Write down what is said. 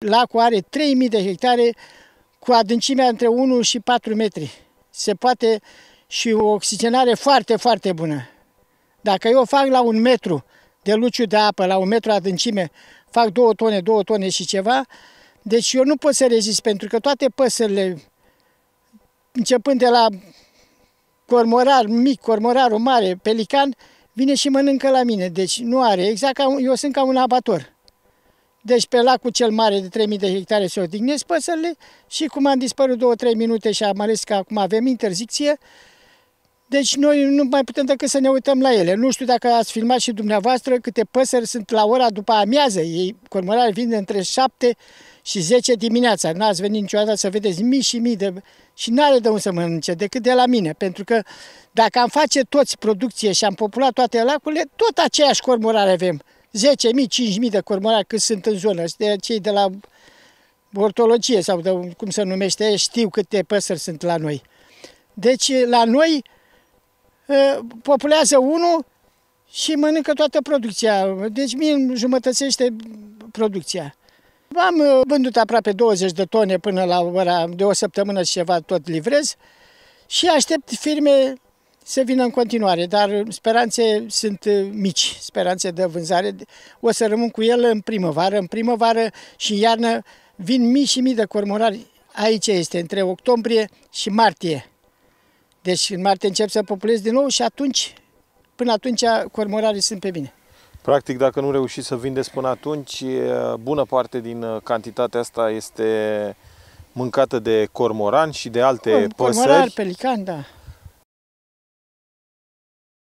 Lacul are 3000 de hectare cu adâncimea între 1 și 4 metri. Se poate și o oxigenare foarte, foarte bună. Dacă eu fac la 1 metru de luciu de apă, la 1 metru adâncime, fac 2 tone și ceva, deci eu nu pot să rezist, pentru că toate păsările, începând de la cormorar mic, cormorarul mare, pelican, vine și mănâncă la mine. Deci nu are, exact ca eu sunt ca un abator. Deci pe lacul cel mare de 3000 de hectare se odihnesc păsările și cum am dispărut 2-3 minute și am ales că acum avem interzicție, deci noi nu mai putem decât să ne uităm la ele. Nu știu dacă ați filmat și dumneavoastră câte păsări sunt la ora după amiază. Ei, cormorare, vin între 7 și 10 dimineața. N-ați venit niciodată să vedeți mii și mii de... Și n-are de unde să mănânce decât de la mine. Pentru că dacă am face toți producție și am populat toate lacurile, tot aceeași cormorare avem. 10.000, 5.000 de cormorari cât sunt în zonă. De cei de la ortologie sau de, cum se numește, știu câte păsări sunt la noi. Deci la noi populează unul și mănâncă toată producția. Deci mie îmi jumătățește producția. Am vândut aproape 20 de tone până la ora de o săptămână și ceva tot livrez și aștept firme să vină în continuare, dar speranțe sunt mici, speranțe de vânzare. O să rămân cu el în primăvară și în iarnă vin mii și mii de cormorari. Aici este, între octombrie și martie. Deci în martie încep să populez din nou și atunci, până atunci, cormorarii sunt pe mine. Practic, dacă nu reușiți să vindeți până atunci, bună parte din cantitatea asta este mâncată de cormoran și de alte păsări. Cormorar, pelican, da.